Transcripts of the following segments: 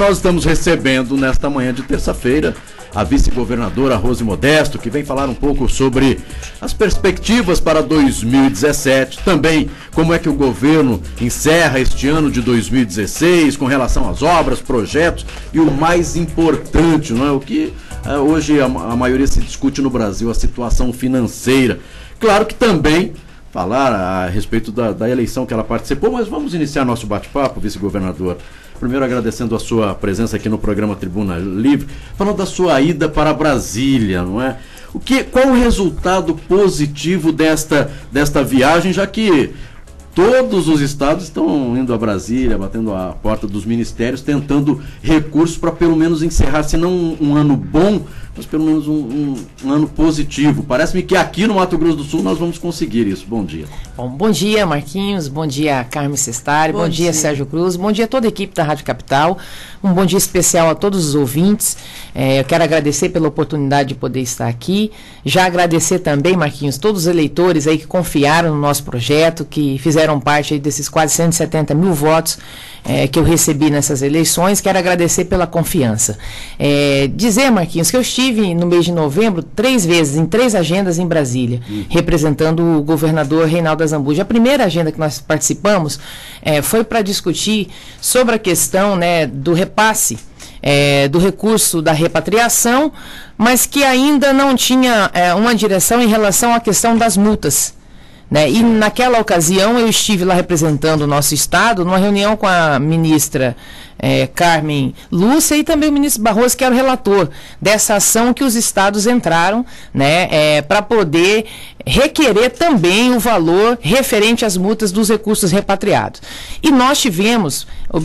Nós estamos recebendo nesta manhã de terça-feira a vice-governadora Rose Modesto, que vem falar um pouco sobre as perspectivas para 2017, também como é que o governo encerra este ano de 2016 com relação às obras, projetos e o mais importante, não é? O que hoje a maioria se discute no Brasil, a situação financeira. Claro que também falar a respeito da eleição que ela participou, mas vamos iniciar nosso bate-papo, vice-governador. Primeiro agradecendo a sua presença aqui no programa Tribuna Livre, falando da sua ida para Brasília, não é? Qual o resultado positivo desta viagem, já que todos os estados estão indo a Brasília, batendo a porta dos ministérios, tentando recursos para pelo menos encerrar, se não um ano bom, mas pelo menos um ano positivo. Parece-me que aqui no Mato Grosso do Sul nós vamos conseguir isso. Bom dia. Bom dia, Marquinhos. Bom dia, Carmen Sestari. Bom dia, Sérgio Cruz. Bom dia a toda a equipe da Rádio Capital. Um bom dia especial a todos os ouvintes. Eu quero agradecer pela oportunidade de poder estar aqui. Já agradecer também, Marquinhos, todos os eleitores aí que confiaram no nosso projeto, que fizeram parte aí desses quase 170 mil votos que eu recebi nessas eleições. Quero agradecer pela confiança. Dizer, Marquinhos, que eu estive no mês de novembro 3 vezes, em 3 agendas em Brasília, representando o governador Reinaldo Azambuja. A primeira agenda que nós participamos foi para discutir sobre a questão, né, do repasse do recurso da repatriação, mas que ainda não tinha uma direção em relação à questão das multas. Né? E naquela ocasião eu estive lá representando o nosso estado, numa reunião com a ministra Carmen Lúcia e também o ministro Barroso, que era o relator dessa ação que os estados entraram, né, para poder requerer também o valor referente às multas dos recursos repatriados. E nós tivemos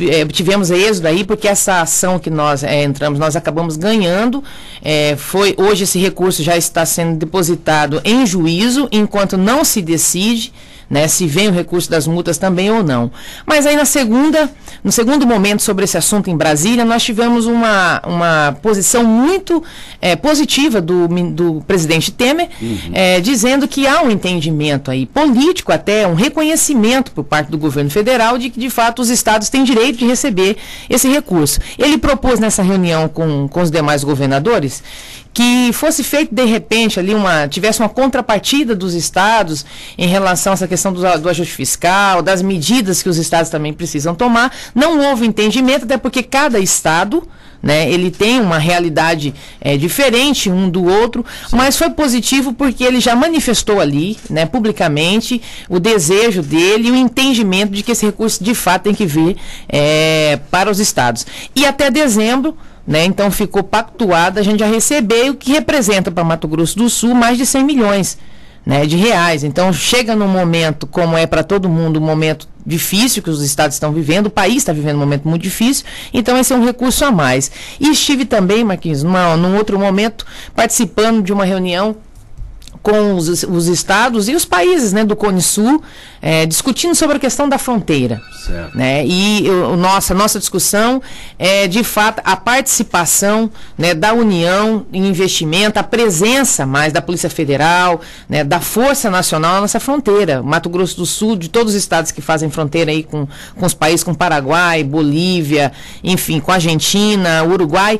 êxodo aí, porque essa ação que nós entramos, nós acabamos ganhando. Hoje esse recurso já está sendo depositado em juízo, enquanto não se decide, né, se vem o recurso das multas também ou não. Mas aí no segundo momento sobre esse assunto em Brasília, nós tivemos uma posição muito positiva do presidente Temer, dizendo que há um entendimento aí político, até um reconhecimento por parte do governo federal de que de fato os estados têm direito de receber esse recurso. Ele propôs nessa reunião com os demais governadores que fosse feito de repente ali tivesse uma contrapartida dos estados em relação a essa questão do ajuste fiscal, das medidas que os estados também precisam tomar. Não houve entendimento, até porque cada estado, né, ele tem uma realidade diferente um do outro. Sim. Mas foi positivo porque ele já manifestou ali, né, publicamente, o desejo dele e o entendimento de que esse recurso de fato tem que vir para os estados. E até dezembro, né, então ficou pactuado a gente já receber, o que representa para Mato Grosso do Sul mais de 100 milhões, né, de reais. Então chega num momento, como é para todo mundo, um momento difícil que os estados estão vivendo, o país está vivendo um momento muito difícil, então esse é um recurso a mais. E estive também, Marquinhos, num outro momento, participando de uma reunião com os estados e os países, né, do Cone Sul, discutindo sobre a questão da fronteira. Certo. Né? E a nossa discussão é, de fato, a participação, né, da União em investimento, a presença mais da Polícia Federal, né, da Força Nacional na nossa fronteira. Mato Grosso do Sul, de todos os estados que fazem fronteira aí com os países, com Paraguai, Bolívia, enfim, com Argentina, Uruguai,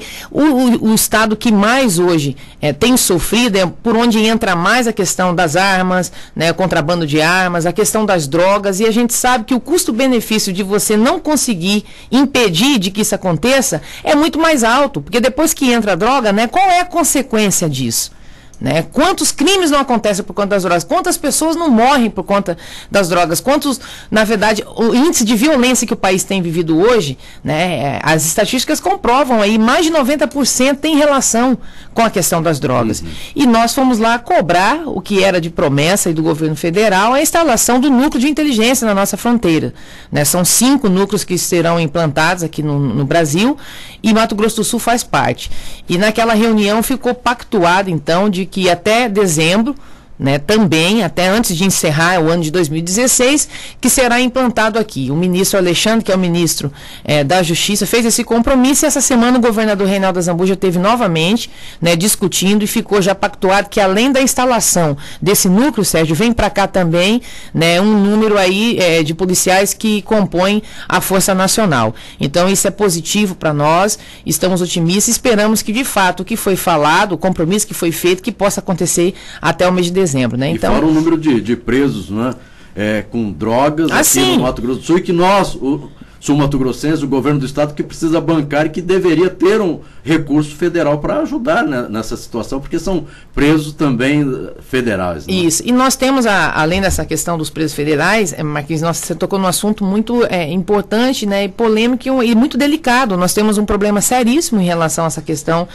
o estado que mais hoje tem sofrido por onde entra mais a questão das armas, né, contrabando de armas, a questão das drogas, e a gente sabe que o custo-benefício de você não conseguir impedir de que isso aconteça é muito mais alto, porque depois que entra a droga, né, qual é a consequência disso? Né? Quantos crimes não acontecem por conta das drogas? Quantas pessoas não morrem por conta das drogas? Quantos, na verdade, o índice de violência que o país tem vivido hoje, né, as estatísticas comprovam aí, mais de 90% tem relação com a questão das drogas. Uhum. E nós fomos lá cobrar o que era de promessa aí do governo federal, a instalação do núcleo de inteligência na nossa fronteira. Né? São 5 núcleos que serão implantados aqui no Brasil, e Mato Grosso do Sul faz parte. E naquela reunião ficou pactuado, então, de que até dezembro, né, também, até antes de encerrar o ano de 2016, que será implantado aqui. O ministro Alexandre, que é o ministro da Justiça, fez esse compromisso, e essa semana o governador Reinaldo Azambuja esteve novamente, né, discutindo, e ficou já pactuado que, além da instalação desse núcleo, Sérgio, vem para cá também, né, um número aí de policiais que compõem a Força Nacional. Então isso é positivo para nós, estamos otimistas, esperamos que de fato o que foi falado, o compromisso que foi feito, que possa acontecer até o mês de dezembro, né? Então, e fora o número de presos, né, com drogas aqui no Mato Grosso do Sul, e que nós, o sul-mato-grossense, o governo do estado, que precisa bancar e que deveria ter um recurso federal para ajudar, né, nessa situação, porque são presos também federais. Né? Isso, e nós temos, além dessa questão dos presos federais, Marquinhos, você tocou num assunto muito importante, né, e polêmico e muito delicado. Nós temos um problema seríssimo em relação a essa questão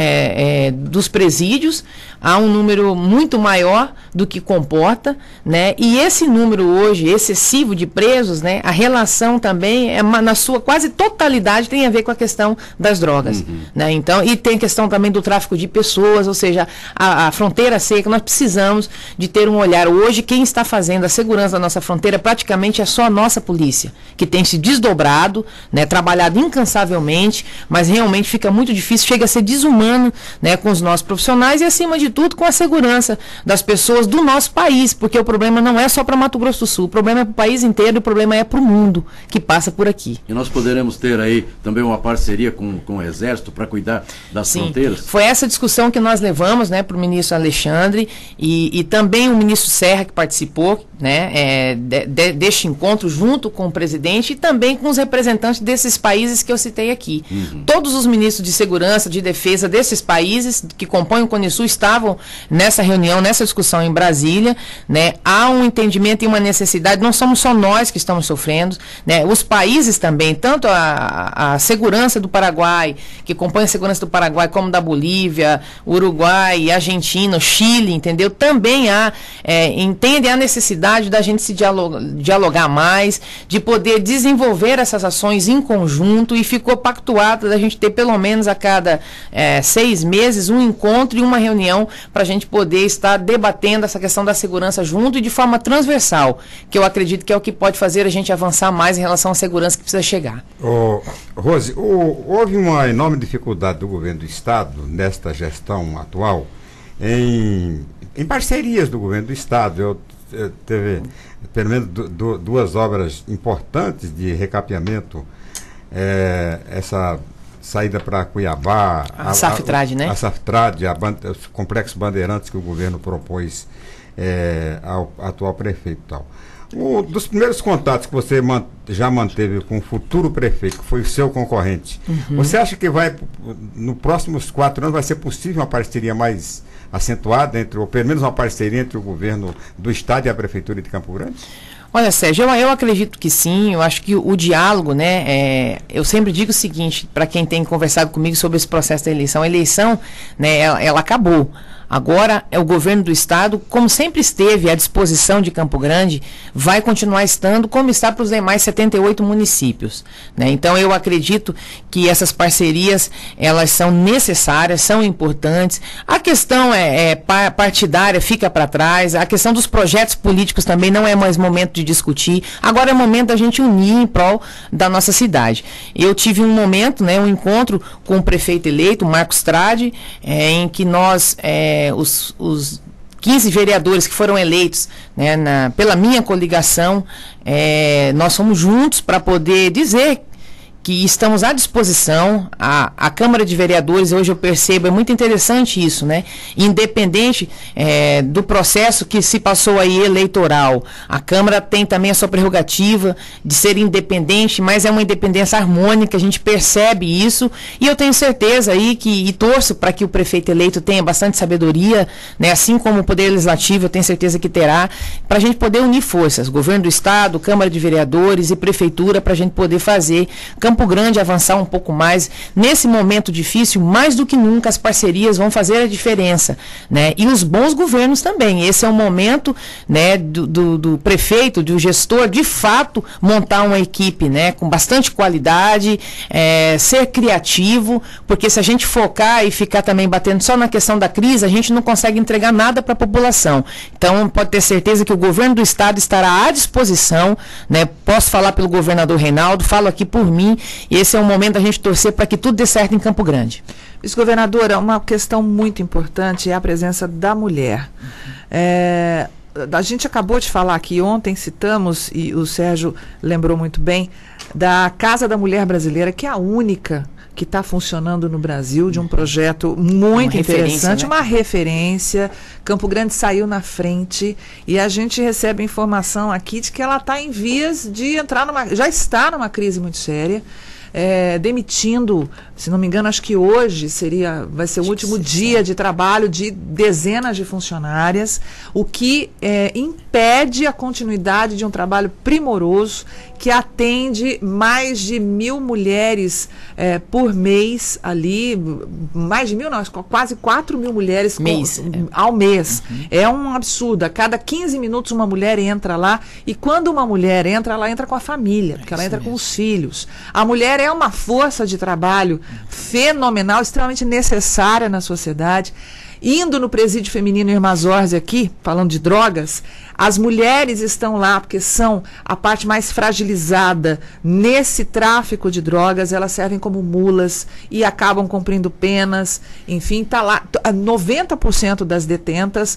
dos presídios. Há um número muito maior do que comporta, né, e esse número hoje excessivo de presos, né, a relação também na sua quase totalidade tem a ver com a questão das drogas, né? Então, e tem questão também do tráfico de pessoas, ou seja, a fronteira seca. Nós precisamos de ter um olhar. Hoje, quem está fazendo a segurança da nossa fronteira praticamente é só a nossa polícia, que tem se desdobrado, né, trabalhado incansavelmente, mas realmente fica muito difícil, chega a ser desumano, né, com os nossos profissionais e, acima de tudo, com a segurança das pessoas do nosso país, porque o problema não é só para Mato Grosso do Sul, o problema é para o país inteiro, e o problema é para o mundo que passa por aqui. E nós poderemos ter aí também uma parceria com o Exército para cuidar das fronteiras? Foi essa discussão que nós levamos, né, para o ministro Alexandre e também o ministro Serra, que participou, né, deste encontro junto com o presidente e também com os representantes desses países que eu citei aqui. Todos os ministros de segurança, de defesa desses países que compõem o CONESUL estavam nessa reunião, nessa discussão em Brasília, né. Há um entendimento e uma necessidade, não somos só nós que estamos sofrendo, né, os países também, tanto a segurança do Paraguai, que compõe a segurança do Paraguai, como da Bolívia, Uruguai, Argentina, Chile, entendeu? Também entendem a necessidade da gente se dialogar mais, de poder desenvolver essas ações em conjunto, e ficou pactuado da gente ter pelo menos a cada 6 meses um encontro e uma reunião para a gente poder estar debatendo essa questão da segurança junto e de forma transversal, que eu acredito que é o que pode fazer a gente avançar mais em relação à segurança que precisa chegar. Rose, houve uma enorme dificuldade do governo do estado nesta gestão atual em parcerias do governo do estado. Teve pelo menos duas obras importantes de recapeamento, essa saída para Cuiabá, a Saftrad, né? A Saftrad, os complexos Bandeirantes que o governo propôs ao atual prefeito e tal. Dos primeiros contatos que você já manteve com o futuro prefeito, que foi o seu concorrente, você acha que nos próximos 4 anos vai ser possível uma parceria mais acentuada, ou pelo menos uma parceria entre o governo do estado e a prefeitura de Campo Grande? Olha, Sérgio, eu acredito que sim. Eu acho que o diálogo, né, eu sempre digo o seguinte, para quem tem conversado comigo sobre esse processo da eleição, a eleição, né, ela acabou. Agora, o governo do estado, como sempre esteve à disposição de Campo Grande, vai continuar estando como está para os demais 78 municípios, né? Então, eu acredito que essas parcerias, elas são necessárias, são importantes. A questão partidária fica para trás, a questão dos projetos políticos também não é mais momento de discutir. Agora é momento da gente unir em prol da nossa cidade. Eu tive um momento, né, um encontro com o prefeito eleito, Marcos Trade, em que nós... os 15 vereadores que foram eleitos, né, pela minha coligação, nós fomos juntos para poder dizer que estamos à disposição. A Câmara de Vereadores, hoje eu percebo, é muito interessante isso, né? Independente do processo que se passou aí eleitoral, a Câmara tem também a sua prerrogativa de ser independente, mas é uma independência harmônica, a gente percebe isso, e eu tenho certeza aí e torço para que o prefeito eleito tenha bastante sabedoria, né? Assim como o Poder Legislativo, eu tenho certeza que terá, para a gente poder unir forças, governo do estado, Câmara de Vereadores e Prefeitura, para a gente poder fazer Campo Campo Grande avançar um pouco mais. Nesse momento difícil, mais do que nunca, as parcerias vão fazer a diferença, né? E os bons governos também. Esse é o momento, né, do prefeito, do gestor, de fato, montar uma equipe, né, com bastante qualidade, ser criativo, porque se a gente focar e ficar também batendo só na questão da crise, a gente não consegue entregar nada para a população. Então, pode ter certeza que o governo do estado estará à disposição, né? Posso falar pelo governador Reinaldo, falo aqui por mim, e esse é o momento da gente torcer para que tudo dê certo em Campo Grande. Vice-governadora, uma questão muito importante é a presença da mulher. A gente acabou de falar aqui, ontem citamos, e o Sérgio lembrou muito bem, da Casa da Mulher Brasileira, que é a única que está funcionando no Brasil, de um projeto muito interessante, né? Uma referência. Campo Grande saiu na frente e a gente recebe informação aqui de que ela está em vias de entrar já está numa crise muito séria. Demitindo, se não me engano, acho que hoje vai ser o último dia de trabalho de dezenas de funcionárias, o que impede a continuidade de um trabalho primoroso que atende mais de 1.000 mulheres por mês ali, mais de 1.000 não, quase 4.000 mulheres ao mês. Uhum. É um absurdo, a cada 15 minutos uma mulher entra lá, e quando uma mulher entra, ela entra com a família, porque ela entra com os filhos. A mulher é uma força de trabalho fenomenal, extremamente necessária na sociedade. Indo no presídio feminino Irmã Zorzi aqui, falando de drogas, as mulheres estão lá porque são a parte mais fragilizada nesse tráfico de drogas. Elas servem como mulas e acabam cumprindo penas. Enfim, tá lá. 90% das detentas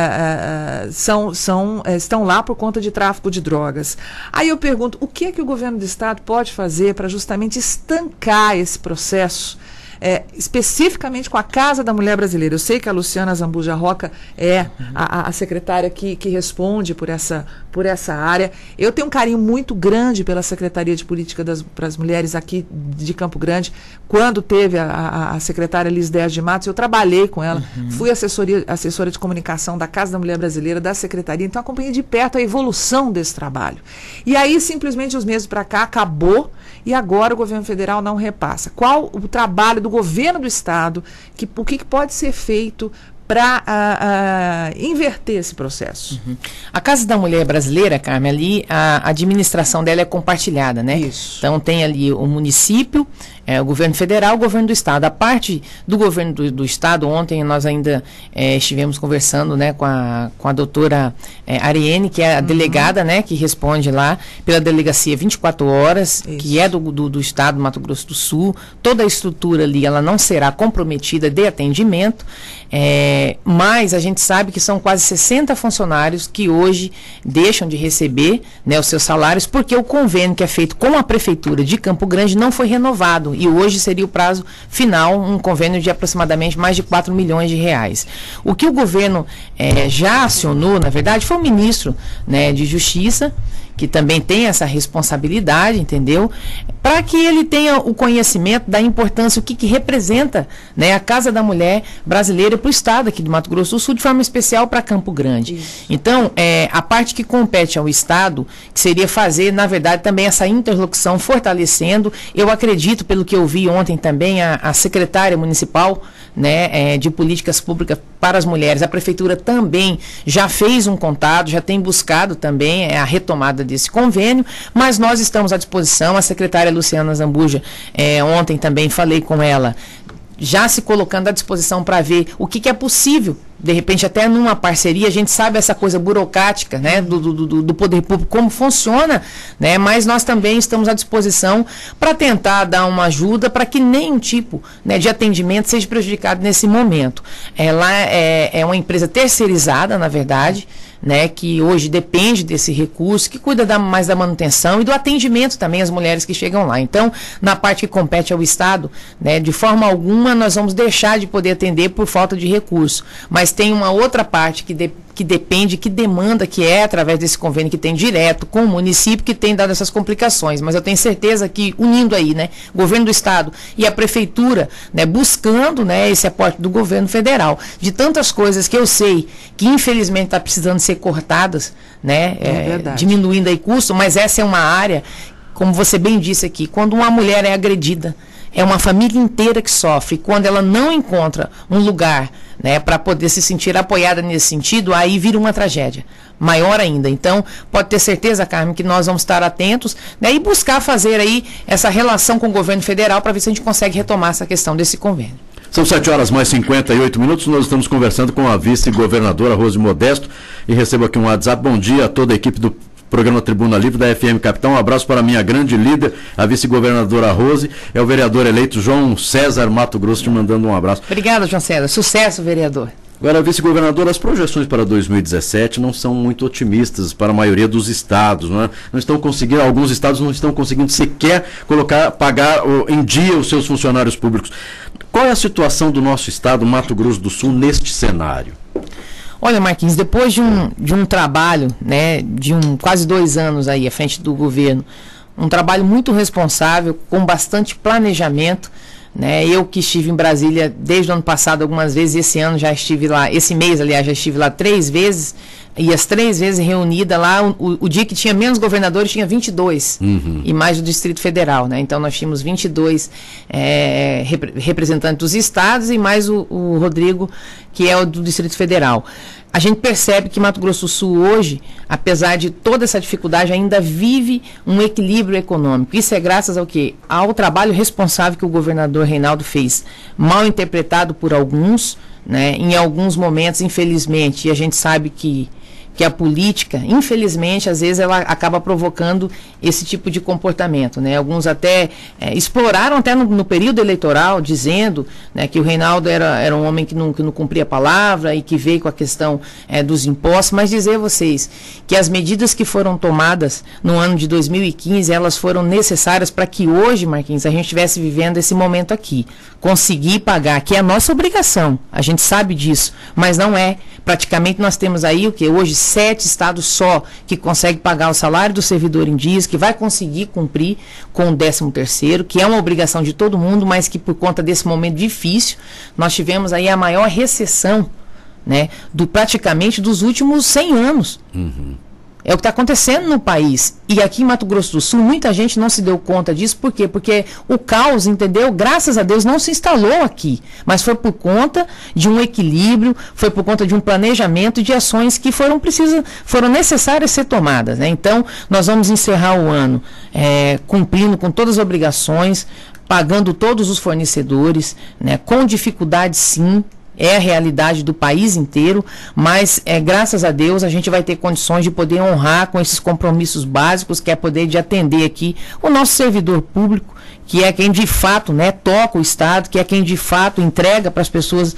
estão lá por conta de tráfico de drogas. Aí eu pergunto, o que é que o governo do estado pode fazer para justamente estancar esse processo? Especificamente com a Casa da Mulher Brasileira. Eu sei que a Luciana Zambuja Roca é a secretária que responde por essa área. Eu tenho um carinho muito grande pela Secretaria de Política para as Mulheres aqui de Campo Grande. Quando teve a secretária Liz Dez de Matos, eu trabalhei com ela, fui assessora de comunicação da Casa da Mulher Brasileira, da Secretaria, então acompanhei de perto a evolução desse trabalho. E aí, simplesmente, os meses para cá, acabou, e agora o governo federal não repassa. Qual o trabalho do governo do estado, o que pode ser feito para inverter esse processo? A Casa da Mulher Brasileira, Carmen, ali a administração dela é compartilhada, né? Isso. Então tem ali o município, o governo federal, o governo do estado. A parte do governo do estado, ontem nós ainda estivemos conversando, né, com a doutora Ariene, que é a delegada, né, que responde lá pela delegacia 24 horas, isso, que é do estado do Mato Grosso do Sul. Toda a estrutura ali, ela não será comprometida de atendimento, mas a gente sabe que são quase 60 funcionários que hoje deixam de receber, né, os seus salários, porque o convênio que é feito com a Prefeitura de Campo Grande não foi renovado. E hoje seria o prazo final, um convênio de aproximadamente mais de 4 milhões de reais. O que o governo já acionou, na verdade, foi o ministro, né, de Justiça, que também tem essa responsabilidade, entendeu? Para que ele tenha o conhecimento da importância, o que representa, né, a Casa da Mulher Brasileira para o estado aqui do Mato Grosso do Sul, de forma especial para Campo Grande. Isso. Então, a parte que compete ao estado, que seria fazer, na verdade, também essa interlocução, fortalecendo. Eu acredito, pelo que eu vi ontem também, a secretária municipal, né, de políticas públicas para as mulheres, a prefeitura também já fez um contato, já tem buscado também a retomada desse convênio, mas nós estamos à disposição. A secretária Luciana Zambuja, ontem também falei com ela, já se colocando à disposição para ver o que é possível, de repente até numa parceria. A gente sabe essa coisa burocrática, né, do poder público, como funciona, né, mas nós também estamos à disposição para tentar dar uma ajuda para que nenhum tipo, né, de atendimento seja prejudicado nesse momento. Ela é uma empresa terceirizada, na verdade, né, que hoje depende desse recurso, que cuida mais da manutenção e do atendimento também às mulheres que chegam lá. Então, na parte que compete ao Estado, né, de forma alguma nós vamos deixar de poder atender por falta de recurso. Mas tem uma outra parte que depende, que demanda, que é através desse convênio que tem direto com o município, que tem dado essas complicações. Mas eu tenho certeza que, unindo aí, né, o governo do estado e a prefeitura, né, buscando, né, esse aporte do governo federal, de tantas coisas que eu sei que infelizmente está precisando ser cortadas, né, diminuindo aí custo, mas essa é uma área como você bem disse aqui, quando uma mulher é agredida, é uma família inteira que sofre. Quando ela não encontra um lugar, né, para poder se sentir apoiada nesse sentido, aí vira uma tragédia maior ainda. Então, pode ter certeza, Carmen, que nós vamos estar atentos, né, e buscar fazer aí essa relação com o governo federal para ver se a gente consegue retomar essa questão desse convênio. São 7h mais 58, nós estamos conversando com a vice-governadora Rose Modesto e recebo aqui um WhatsApp. Bom dia a toda a equipe do Programa Tribuna Livre da FM Capital. Um abraço para a minha grande líder, a vice-governadora Rose, é o vereador eleito João César Mato Grosso te mandando um abraço. Obrigada, João César. Sucesso, vereador. Agora, vice-governador, as projeções para 2017 não são muito otimistas para a maioria dos estados, não é? Não estão conseguindo, alguns estados não estão conseguindo sequer pagar em dia os seus funcionários públicos. Qual é a situação do nosso estado, Mato Grosso do Sul, neste cenário? Olha, Marquinhos, depois de um trabalho, né, de quase 2 anos aí à frente do governo, um trabalho muito responsável, com bastante planejamento, né, eu que estive em Brasília desde o ano passado algumas vezes, esse ano já estive lá, esse mês, aliás, já estive lá 3 vezes, e as 3 vezes reunida lá, o dia que tinha menos governadores tinha 22, e mais do Distrito Federal, né? Então nós tínhamos 22 representantes dos estados e mais o Rodrigo, que é o do Distrito Federal. A gente percebe que Mato Grosso do Sul hoje, apesar de toda essa dificuldade, ainda vive um equilíbrio econômico. Isso é graças ao quê? Ao trabalho responsável que o governador Reinaldo fez, mal interpretado por alguns, né? Em alguns momentos, infelizmente, e a gente sabe que a política, infelizmente, às vezes ela acaba provocando esse tipo de comportamento, né? Alguns até exploraram até no período eleitoral, dizendo, né, que o Reinaldo era um homem que não cumpria a palavra e que veio com a questão dos impostos, mas dizer a vocês que as medidas que foram tomadas no ano de 2015, elas foram necessárias para que hoje, Marquinhos, a gente estivesse vivendo esse momento aqui. Conseguir pagar, que é a nossa obrigação, a gente sabe disso, mas não é. Praticamente nós temos aí o que hoje 7 estados só que conseguem pagar o salário do servidor em dias, que vai conseguir cumprir com o 13º, que é uma obrigação de todo mundo, mas que por conta desse momento difícil, nós tivemos aí a maior recessão, né, praticamente dos últimos 100 anos. É o que está acontecendo no país. E aqui em Mato Grosso do Sul, muita gente não se deu conta disso. Por quê? Porque o caos, entendeu? Graças a Deus não se instalou aqui. Mas foi por conta de um equilíbrio, foi por conta de um planejamento de ações que foram necessárias ser tomadas, né? Então, nós vamos encerrar o ano cumprindo com todas as obrigações, pagando todos os fornecedores, né? Com dificuldade, sim. É a realidade do país inteiro, mas graças a Deus a gente vai ter condições de poder honrar com esses compromissos básicos, que é poder de atender aqui o nosso servidor público, que é quem de fato, né, toca o Estado, que é quem de fato entrega para as pessoas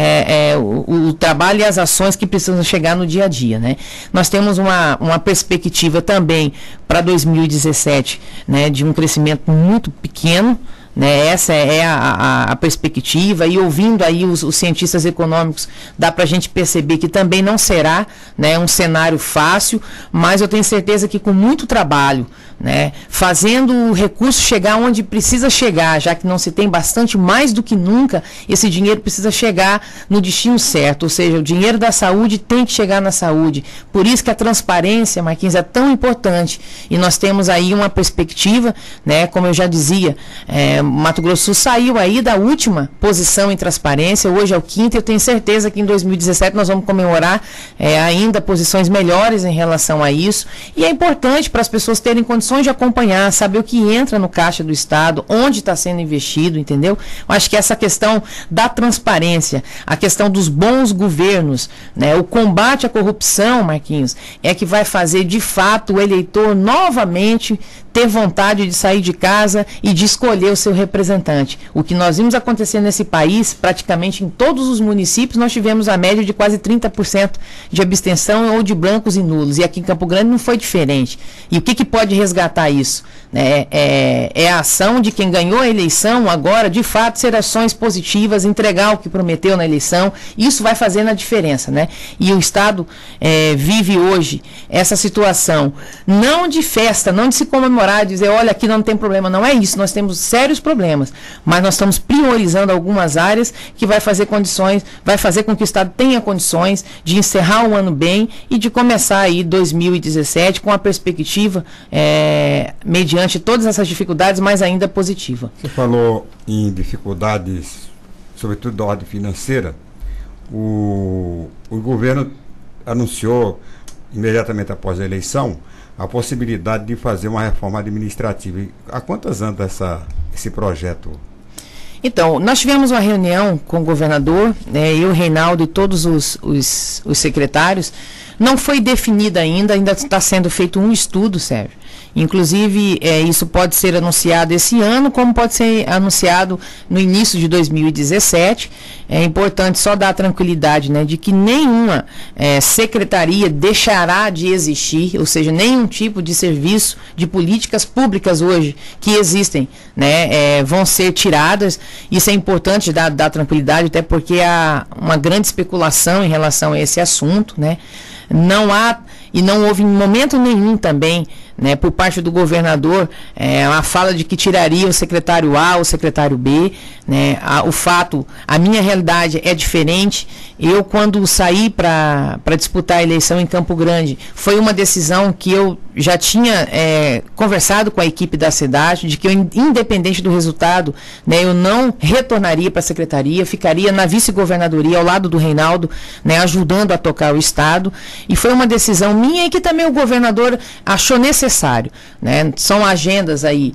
o trabalho e as ações que precisam chegar no dia a dia, né? Nós temos uma perspectiva também para 2017, né, de um crescimento muito pequeno, né? Essa é a perspectiva, e ouvindo aí os cientistas econômicos, dá para a gente perceber que também não será, né, um cenário fácil, mas eu tenho certeza que com muito trabalho, né, fazendo o recurso chegar onde precisa chegar, já que não se tem bastante, mais do que nunca, esse dinheiro precisa chegar no destino certo, ou seja, o dinheiro da saúde tem que chegar na saúde. Por isso que a transparência, Marquinhos, é tão importante, e nós temos aí uma perspectiva, né, como eu já dizia, Mato Grosso do Sul saiu aí da última posição em transparência, hoje é o 5º, eu tenho certeza que em 2017 nós vamos comemorar ainda posições melhores em relação a isso, e é importante para as pessoas terem condições de acompanhar, saber o que entra no caixa do Estado, onde está sendo investido, entendeu? Eu acho que essa questão da transparência, a questão dos bons governos, né, o combate à corrupção, Marquinhos, é que vai fazer de fato o eleitor novamente ter vontade de sair de casa e de escolher o seu representante. O que nós vimos acontecer nesse país, praticamente em todos os municípios, nós tivemos a média de quase 30% de abstenção ou de brancos e nulos. E aqui em Campo Grande não foi diferente. E o que pode resgatar isso? É a ação de quem ganhou a eleição agora, de fato, ser ações positivas, entregar o que prometeu na eleição. Isso vai fazendo a diferença, né? E o Estado vive hoje essa situação, não de festa, não de se comemorar, dizer, olha, aqui não tem problema, não é isso, nós temos sérios problemas, mas nós estamos priorizando algumas áreas que vai fazer com que o Estado tenha condições de encerrar o ano bem e de começar aí 2017 com a perspectiva mediante todas essas dificuldades, mas ainda positiva. Você falou em dificuldades, sobretudo da ordem financeira. O governo anunciou, imediatamente após a eleição, a possibilidade de fazer uma reforma administrativa. Há quantas anda esse projeto? Então, nós tivemos uma reunião com o governador, eu, o Reinaldo e todos os secretários. Não foi definida ainda está sendo feito um estudo, Sérgio. Inclusive, isso pode ser anunciado esse ano, como pode ser anunciado no início de 2017. É importante só dar a tranquilidade, né, de que nenhuma secretaria deixará de existir, ou seja, nenhum tipo de serviço, de políticas públicas hoje que existem, né, vão ser tiradas. Isso é importante dar tranquilidade, até porque há uma grande especulação em relação a esse assunto, né. Não há e não houve em momento nenhum também, né, por parte do governador, a fala de que tiraria o secretário A ou o secretário B, né, a minha realidade é diferente. Eu, quando saí para disputar a eleição em Campo Grande, foi uma decisão que eu já tinha conversado com a equipe da cidade, de que eu, independente do resultado, né, eu não retornaria para a secretaria, ficaria na vice-governadoria ao lado do Reinaldo, né, ajudando a tocar o Estado. E foi uma decisão minha e que também o governador achou necessário, né? São agendas aí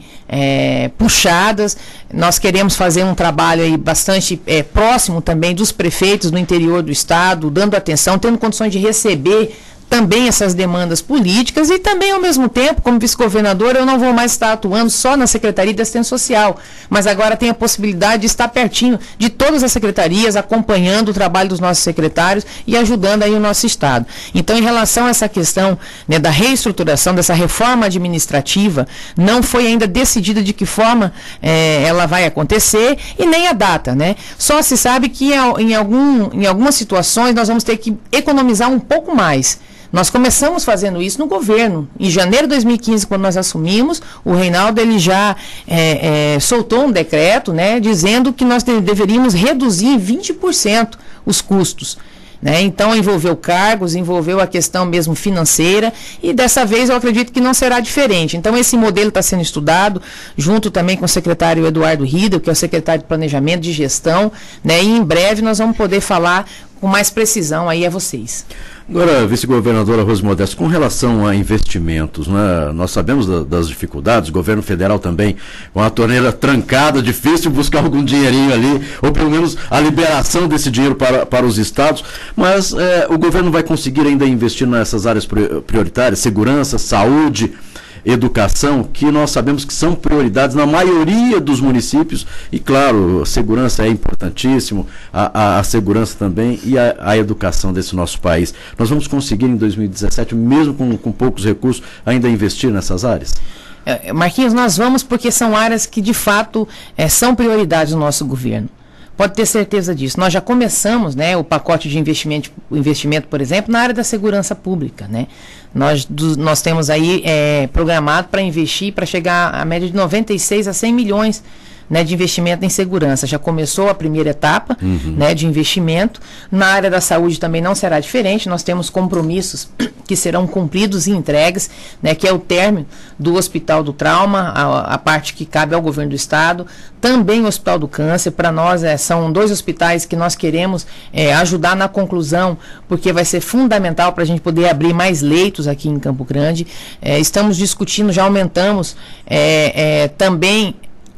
puxadas. Nós queremos fazer um trabalho aí bastante próximo também dos prefeitos do interior do estado, dando atenção, tendo condições de receber também essas demandas políticas e também, ao mesmo tempo, como vice-governador, eu não vou mais estar atuando só na Secretaria de Assistência Social, mas agora tenho a possibilidade de estar pertinho de todas as secretarias, acompanhando o trabalho dos nossos secretários e ajudando aí o nosso Estado. Então, em relação a essa questão, né, da reestruturação, dessa reforma administrativa, não foi ainda decidida de que forma ela vai acontecer e nem a data, né? Só se sabe que em algumas situações nós vamos ter que economizar um pouco mais. Nós começamos fazendo isso no governo. Em janeiro de 2015, quando nós assumimos, o Reinaldo ele já soltou um decreto, né, dizendo que nós deveríamos reduzir em 20% os custos. Né? Então, envolveu cargos, envolveu a questão mesmo financeira, e dessa vez eu acredito que não será diferente. Então, esse modelo está sendo estudado, junto também com o secretário Eduardo Riedel, que é o secretário de Planejamento de Gestão, né? E em breve nós vamos poder falar com mais precisão aí a vocês. Agora, vice-governadora Rose Modesto, com relação a investimentos, né, nós sabemos das dificuldades, o governo federal também, com a torneira trancada, difícil buscar algum dinheirinho ali, ou pelo menos a liberação desse dinheiro para os estados, mas o governo vai conseguir ainda investir nessas áreas prioritárias, segurança, saúde, educação, que nós sabemos que são prioridades na maioria dos municípios, e claro, a segurança é importantíssimo, a segurança também e a educação desse nosso país. Nós vamos conseguir em 2017, mesmo com poucos recursos, ainda investir nessas áreas? Marquinhos, nós vamos porque são áreas que de fato são prioridades do nosso governo. Pode ter certeza disso. Nós já começamos, né, o pacote de investimento, por exemplo, na área da segurança pública, né? Nós temos aí programado para investir, para chegar a média de 96 a 100 milhões, né, de investimento em segurança. Já começou a primeira etapa, né, de investimento. Na área da saúde também não será diferente. Nós temos compromissos que serão cumpridos e entregues, né, que é o término do Hospital do Trauma, a parte que cabe ao governo do estado, também o Hospital do Câncer. Para nós são 2 hospitais que nós queremos ajudar na conclusão, porque vai ser fundamental para a gente poder abrir mais leitos aqui em Campo Grande. Estamos discutindo, já aumentamos também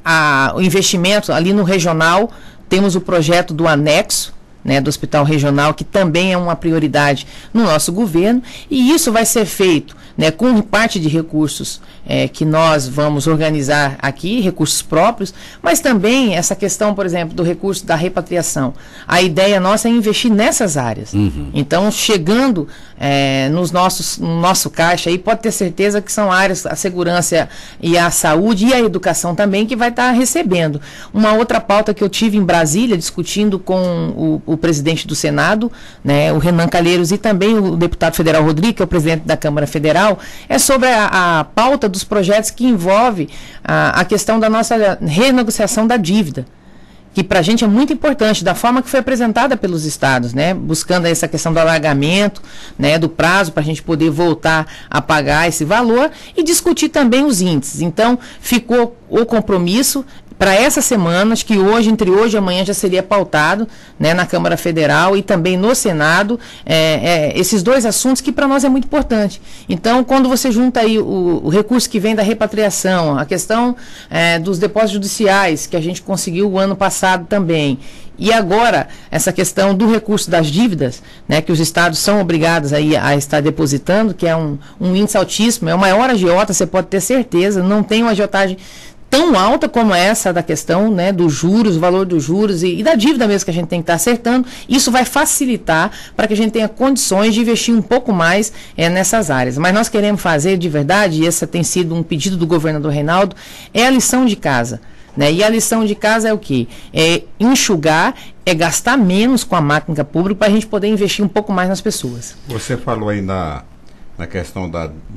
o investimento ali no regional. Temos o projeto do anexo, né, do Hospital Regional, que também é uma prioridade no nosso governo, e isso vai ser feito, né, com parte de recursos que nós vamos organizar aqui, recursos próprios, mas também essa questão, por exemplo, do recurso da repatriação. A ideia nossa é investir nessas áreas. Então, chegando no nosso caixa, aí pode ter certeza que são áreas, a segurança e a saúde e a educação também, que vai estar recebendo. Uma outra pauta que eu tive em Brasília, discutindo com o presidente do Senado, né, o Renan Calheiros, e também o deputado federal Rodrigo, que é o presidente da Câmara Federal, é sobre a pauta dos projetos que envolve a questão da nossa renegociação da dívida, que para a gente é muito importante, da forma que foi apresentada pelos estados, né? Buscando essa questão do alargamento, né? Do prazo para a gente poder voltar a pagar esse valor e discutir também os índices. Então, ficou o compromisso para essa semana, acho que hoje, entre hoje e amanhã, já seria pautado, né, na Câmara Federal e também no Senado, esses dois assuntos que para nós é muito importante. Então, quando você junta aí o recurso que vem da repatriação, a questão dos depósitos judiciais, que a gente conseguiu o ano passado também, e agora, essa questão do recurso das dívidas, né, que os estados são obrigados aí a estar depositando, que é um índice altíssimo, é o maior agiota, você pode ter certeza, não tem uma agiotagem tão alta como essa da questão, né, dos juros, o valor dos juros e da dívida mesmo que a gente tem que estar acertando. Isso vai facilitar para que a gente tenha condições de investir um pouco mais nessas áreas. Mas nós queremos fazer de verdade, e esse tem sido um pedido do governador Reinaldo, é a lição de casa. Né? E a lição de casa é o quê? É enxugar, é gastar menos com a máquina pública para a gente poder investir um pouco mais nas pessoas. Você falou aí na questão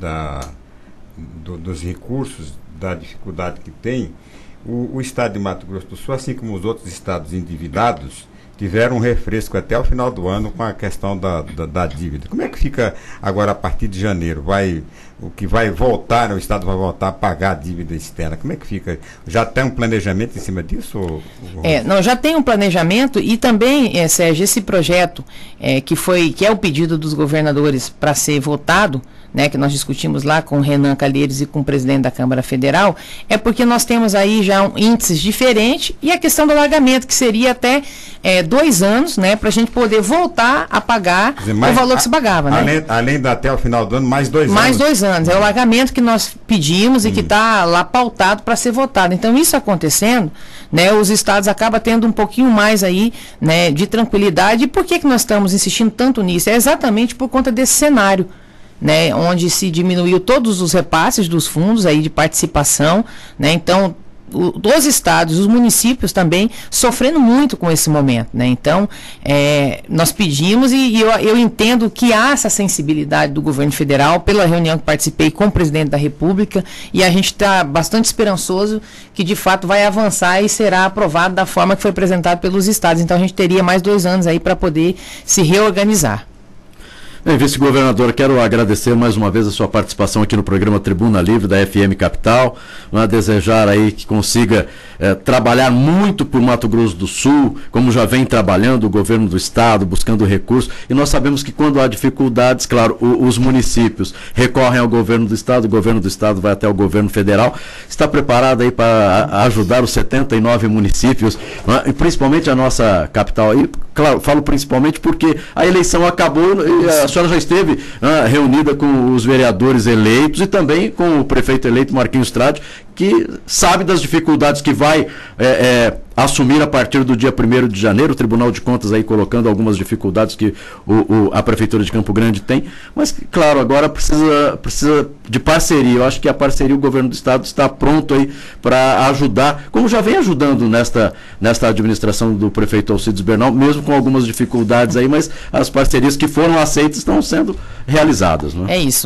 dos recursos, da dificuldade que tem. O estado de Mato Grosso do Sul, assim como os outros estados endividados, tiveram um refresco até o final do ano com a questão da dívida. Como é que fica agora a partir de janeiro? O que vai voltar, o estado vai voltar a pagar a dívida externa? Como é que fica? Já tem um planejamento em cima disso? Não, já tem um planejamento e também, Sérgio, esse projeto que é o pedido dos governadores para ser votado, né, que nós discutimos lá com o Renan Calheiros e com o presidente da Câmara Federal, é porque nós temos aí já índices diferentes e a questão do alargamento, que seria até 2 anos, né, para a gente poder voltar a pagar o valor que se pagava. Né? Além da até o final do ano, mais 2 anos. Mais 2 anos. É o alargamento que nós pedimos e que está lá pautado para ser votado. Então, isso acontecendo, né, os estados acabam tendo um pouquinho mais aí, né, de tranquilidade. E por que nós estamos insistindo tanto nisso? É exatamente por conta desse cenário, né, onde se diminuiu todos os repasses dos fundos aí de participação, né, então os estados, os municípios também sofrendo muito com esse momento, né, então nós pedimos e eu entendo que há essa sensibilidade do governo federal pela reunião que participei com o presidente da República e a gente está bastante esperançoso que de fato vai avançar e será aprovado da forma que foi apresentado pelos estados, então a gente teria mais 2 anos aí para poder se reorganizar. Bem, vice-governador, quero agradecer mais uma vez a sua participação aqui no programa Tribuna Livre da FM Capital, desejar aí que consiga trabalhar muito por Mato Grosso do Sul, como já vem trabalhando o governo do estado, buscando recursos, e nós sabemos que quando há dificuldades, claro, os municípios recorrem ao governo do estado, o governo do estado vai até o governo federal. Está preparado aí para ajudar os 79 municípios, e principalmente a nossa capital aí? Claro, falo principalmente porque a eleição acabou e a senhora já esteve reunida com os vereadores eleitos e também com o prefeito eleito Marquinhos Trade, que sabe das dificuldades que vai assumir a partir do dia 1º de janeiro, o Tribunal de Contas aí colocando algumas dificuldades que a Prefeitura de Campo Grande tem, mas claro, agora precisa de parceria. Eu acho que a parceria, o governo do estado está pronto aí para ajudar, como já vem ajudando nesta administração do prefeito Alcides Bernal, mesmo com algumas dificuldades aí, mas as parcerias que foram aceitas estão sendo realizadas. Não é? É isso,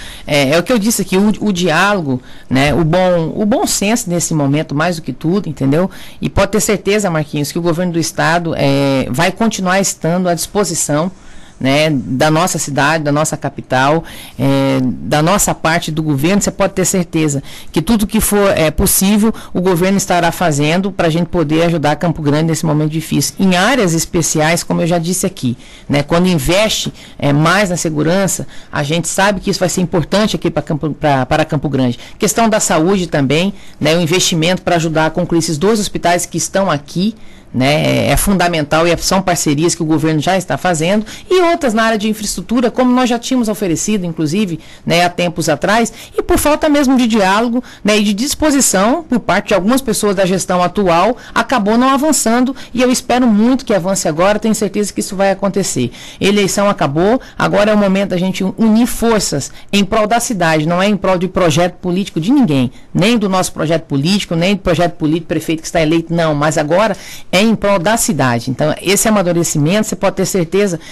é o que eu disse aqui, o diálogo, né, o bom senso nesse momento, mais do que tudo, entendeu? E pode ter certeza, Marquinhos, que o governo do estado vai continuar estando à disposição, né, da nossa cidade, da nossa capital, da nossa parte do governo. Você pode ter certeza que tudo que for possível, o governo estará fazendo para a gente poder ajudar Campo Grande nesse momento difícil. Em áreas especiais, como eu já disse aqui, né, quando investe mais na segurança, a gente sabe que isso vai ser importante aqui para Campo Grande. Questão da saúde também, né, o investimento para ajudar a concluir esses 2 hospitais que estão aqui, né, é fundamental e são parcerias que o governo já está fazendo, e outras na área de infraestrutura, como nós já tínhamos oferecido, inclusive, né, há tempos atrás, e por falta mesmo de diálogo, né, e de disposição por parte de algumas pessoas da gestão atual, acabou não avançando, e eu espero muito que avance agora, tenho certeza que isso vai acontecer. Eleição acabou, agora é o momento da gente unir forças em prol da cidade, não é em prol de projeto político de ninguém, nem do nosso projeto político, nem do projeto político prefeito que está eleito, não, mas agora em prol da cidade. Então, esse amadurecimento, você pode ter certeza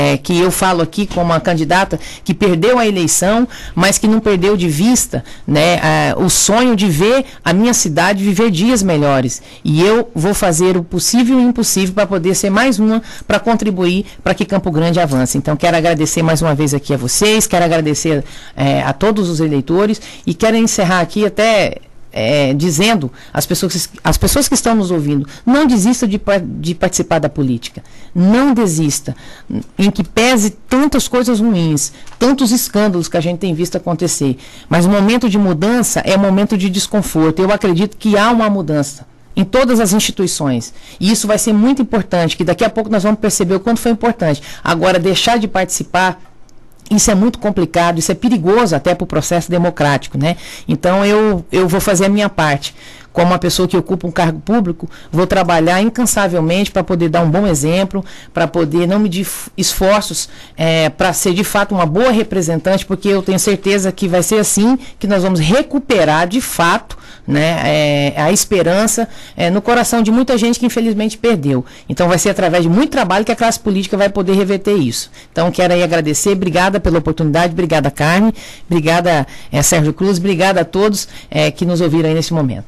que eu falo aqui como uma candidata que perdeu a eleição, mas que não perdeu de vista, né, o sonho de ver a minha cidade viver dias melhores. E eu vou fazer o possível e o impossível para poder ser mais uma para contribuir para que Campo Grande avance. Então, quero agradecer mais uma vez aqui a vocês, quero agradecer a todos os eleitores e quero encerrar aqui até dizendo às pessoas que estão nos ouvindo, não desista de participar da política. Não desista. Em que pese tantas coisas ruins, tantos escândalos que a gente tem visto acontecer. Mas o momento de mudança é um momento de desconforto. Eu acredito que há uma mudança em todas as instituições. E isso vai ser muito importante, que daqui a pouco nós vamos perceber o quanto foi importante. Agora, deixar de participar, isso é muito complicado, isso é perigoso até para o processo democrático, né? Então eu vou fazer a minha parte. Como uma pessoa que ocupa um cargo público, vou trabalhar incansavelmente para poder dar um bom exemplo, para poder não medir esforços para ser de fato uma boa representante, porque eu tenho certeza que vai ser assim que nós vamos recuperar de fato, né, a esperança no coração de muita gente que infelizmente perdeu. Então vai ser através de muito trabalho que a classe política vai poder reverter isso. Então quero aí agradecer, obrigada pela oportunidade, obrigada Carmen, obrigada Sérgio Cruz, obrigada a todos que nos ouviram aí nesse momento.